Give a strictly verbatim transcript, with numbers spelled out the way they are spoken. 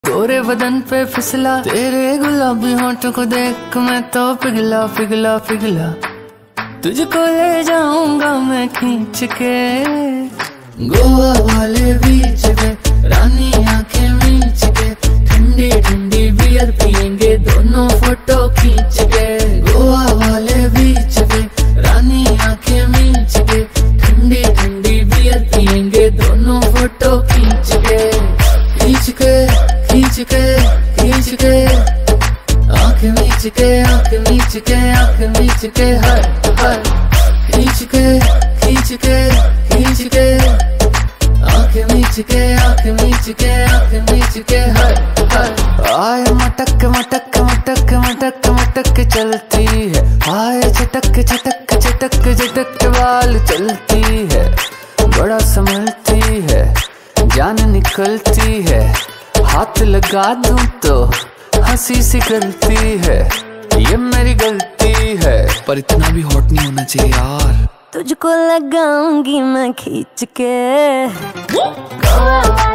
गोरे बदन पे फिसला तेरे गुलाबी होंठों को देख मैं तो पिघला पिघला पिघला। तुझको ले जाऊंगा मैं खींच के गोवा वाले बीच पे, रानी आंखें मीच के, ठंडी ठंडी बियर पियेंगे दोनों फोटो खींच के। गोवा वाले बीच पे, रानी आंखें मीच के, ठंडी ठंडी बियर पियेंगे दोनों फोटो खींच के। खींच के खींच के खींच के आंख मीच के आंख मीच के आंख मीच के हर हर। खींच के खींच के खींच के आंख मीच के आंख मीच के आंख मीच के हर हर। आए मटक मटक मटक मटक मटक चलती है, आए चटक चटक चटक चटक बाल चलती है। बड़ा संभलती है, जान निकलती है, हाथ लगा दूं तो हंसी सी गलती है। ये मेरी गलती है, पर इतना भी हॉट नहीं होना चाहिए यार। तुझको लगाऊंगी मैं खींच के।